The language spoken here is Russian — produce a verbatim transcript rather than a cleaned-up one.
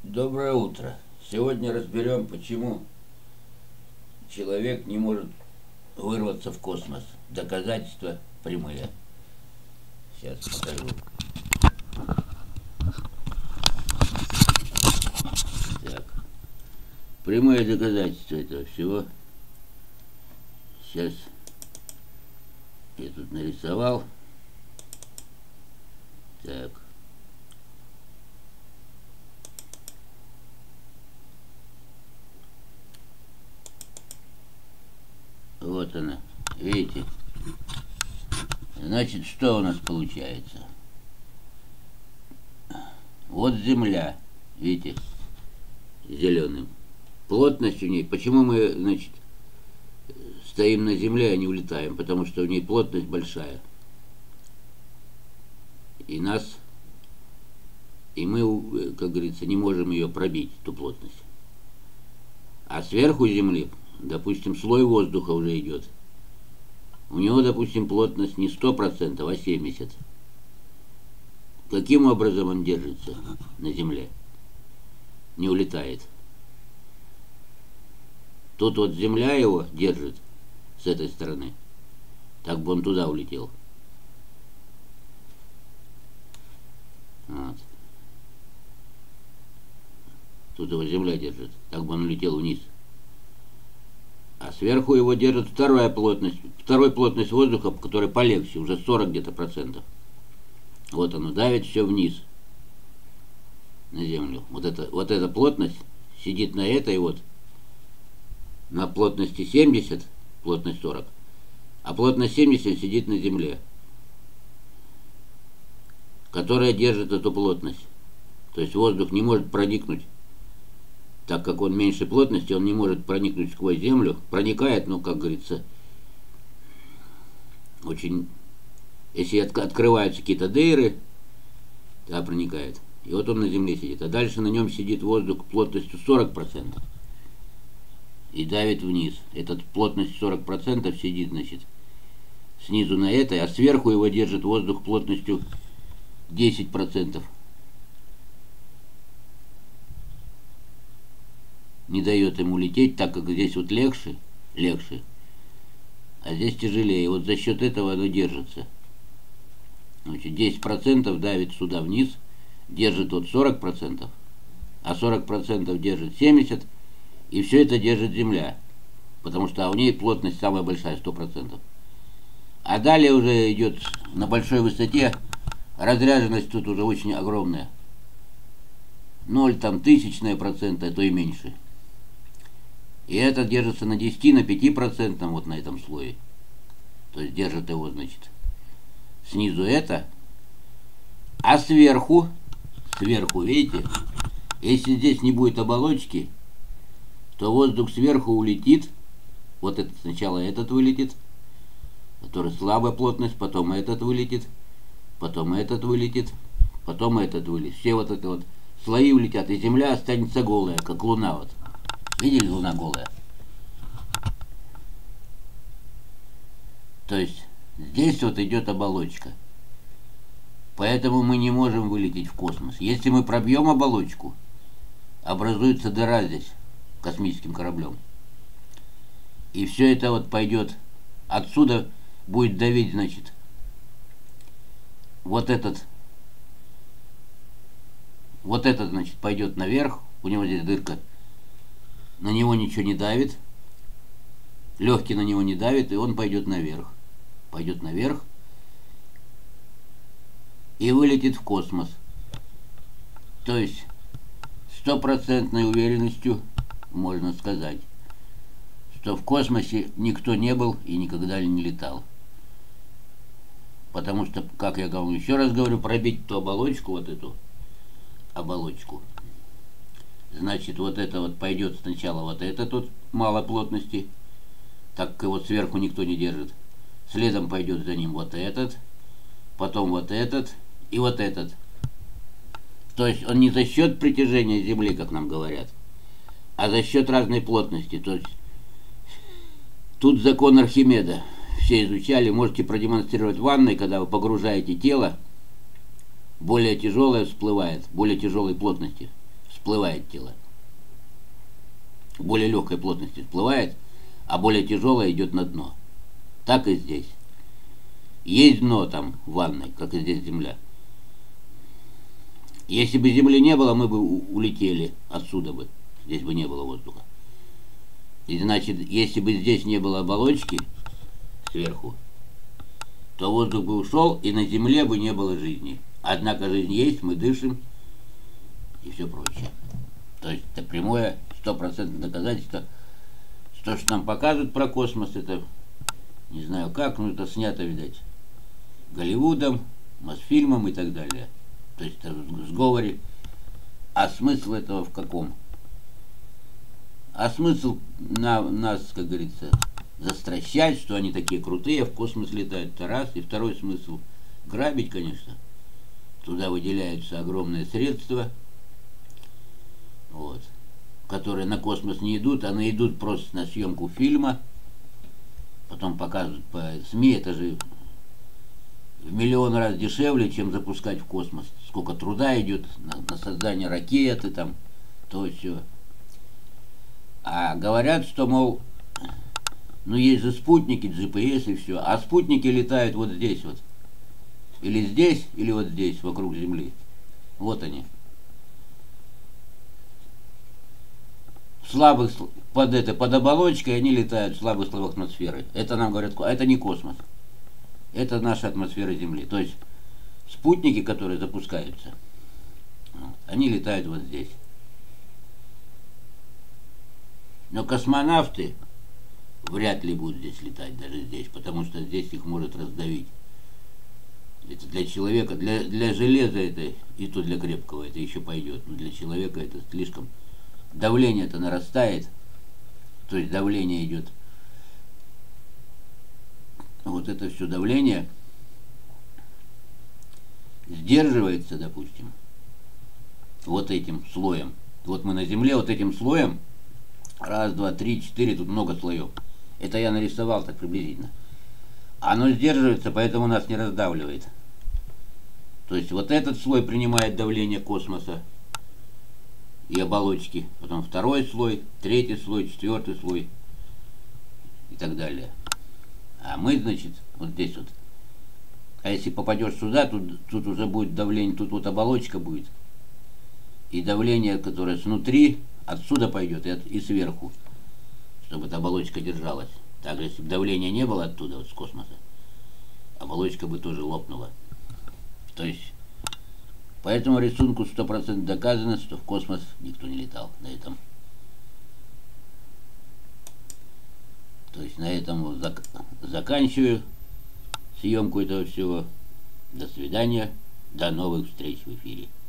Доброе утро. Сегодня разберем, почему человек не может вырваться в космос. Доказательства прямые. Сейчас покажу. Так. Прямые доказательства этого всего. Сейчас я тут нарисовал. Так. Вот она. Видите? Значит, что у нас получается? Вот Земля. Видите? Зеленым. Плотность у ней. Почему мы, значит, стоим на Земле, а не улетаем? Потому что у ней плотность большая. И нас, и мы, как говорится, не можем ее пробить, эту плотность. А сверху Земли, допустим, слой воздуха уже идет. У него, допустим, плотность не сто процентов, а семьдесят процентов. Каким образом он держится на Земле? Не улетает. Тут вот Земля его держит с этой стороны. Так бы он туда улетел. Вот. Тут его Земля держит. Так бы он улетел вниз. А сверху его держит вторая плотность, второй плотность воздуха, который полегче, уже сорок где-то процентов. Вот оно давит все вниз на Землю. Вот, это, вот эта плотность сидит на этой вот, на плотности семьдесят, плотность сорок, а плотность семьдесят сидит на Земле, которая держит эту плотность. То есть воздух не может проникнуть. Так как он меньше плотности, он не может проникнуть сквозь Землю. Проникает, ну, как говорится, очень... Если от, открываются какие-то дыры, да, проникает. И вот он на Земле сидит. А дальше на нем сидит воздух плотностью сорок процентов. И давит вниз. Этот плотность сорок процентов сидит, значит, снизу на этой, а сверху его держит воздух плотностью десять процентов. Не дает ему лететь, так как здесь вот легче, легче, а здесь тяжелее. И вот за счет этого оно держится. Значит, десять процентов давит сюда вниз, держит вот сорок процентов, а сорок процентов держит семьдесят процентов, и все это держит Земля, потому что у ней плотность самая большая, сто процентов. А далее уже идет на большой высоте, разряженность тут уже очень огромная. ноль там тысячные процента, а то и меньше. И это держится на десяти, на пяти процентах вот на этом слое. То есть держит его, значит, снизу это. А сверху, сверху, видите, если здесь не будет оболочки, то воздух сверху улетит. Вот этот сначала этот вылетит, который слабая плотность, потом этот вылетит, потом этот вылетит, потом этот вылетит. Все вот это вот слои улетят, и Земля останется голая, как Луна вот. Видели, Луна голая? То есть здесь вот идет оболочка. Поэтому мы не можем вылететь в космос. Если мы пробьем оболочку, образуется дыра здесь космическим кораблем. И все это вот пойдет отсюда, будет давить, значит, вот этот, вот этот, значит, пойдет наверх, у него здесь дырка. На него ничего не давит, легкий на него не давит, и он пойдет наверх. Пойдет наверх и вылетит в космос. То есть стопроцентной уверенностью можно сказать, что в космосе никто не был и никогда не летал. Потому что, как я говорю, еще раз говорю, пробить ту оболочку, вот эту оболочку, значит, вот это вот пойдет сначала вот это тут мало плотности, так как его сверху никто не держит. Следом пойдет за ним вот этот, потом вот этот и вот этот. То есть он не за счет притяжения Земли, как нам говорят, а за счет разной плотности. То есть тут закон Архимеда. Все изучали, можете продемонстрировать в ванной, когда вы погружаете тело, более тяжелое всплывает, более тяжелой плотности всплывает тело. Более легкой плотности всплывает, а более тяжелое идет на дно. Так и здесь. Есть дно там в ванной, как и здесь земля. Если бы земли не было, мы бы улетели отсюда бы. Здесь бы не было воздуха. И значит, если бы здесь не было оболочки сверху, то воздух бы ушел, и на земле бы не было жизни. Однако жизнь есть, мы дышим и все прочее. То есть это прямое стопроцентное доказательство. То, что нам показывают про космос, это не знаю как, но это снято, видать, Голливудом, Мосфильмом и так далее. То есть это в сговоре. А смысл этого в каком? А смысл на, нас, как говорится, застращать, что они такие крутые, в космос летают, это раз. И второй смысл — грабить, конечно. Туда выделяются огромные средства, вот, которые на космос не идут, а идут просто на съемку фильма. Потом показывают по СМИ, это же в миллион раз дешевле, чем запускать в космос. Сколько труда идет на, на создание ракеты, там, то все. А говорят, что, мол, ну есть же спутники, джи пи эс и все. А спутники летают вот здесь вот. Или здесь, или вот здесь, вокруг Земли. Вот они. В слабых, под, это, под оболочкой они летают в слабых слоях атмосферы. Это нам говорят, а это не космос. Это наша атмосфера Земли. То есть спутники, которые запускаются, они летают вот здесь. Но космонавты вряд ли будут здесь летать, даже здесь, потому что здесь их может раздавить. Это для человека, для, для железа это, и то для крепкого это еще пойдет. Но для человека это слишком... Давление это нарастает, то есть давление идет. Вот это все давление сдерживается, допустим, вот этим слоем. Вот мы на Земле вот этим слоем, раз, два, три, четыре, тут много слоев. Это я нарисовал так приблизительно. Оно сдерживается, поэтому нас не раздавливает. То есть вот этот слой принимает давление космоса и оболочки, потом второй слой, третий слой, четвертый слой и так далее. А мы, значит, вот здесь вот. А если попадешь сюда, тут, тут уже будет давление, тут вот оболочка будет. И давление, которое снутри, отсюда пойдет и, от, и сверху, чтобы эта оболочка держалась. Также, если бы давления не было оттуда, вот с космоса, оболочка бы тоже лопнула. То есть, по этому рисунку сто процентов доказано, что в космос никто не летал. На этом. То есть, на этом вот зак заканчиваю съемку этого всего. До свидания. До новых встреч в эфире.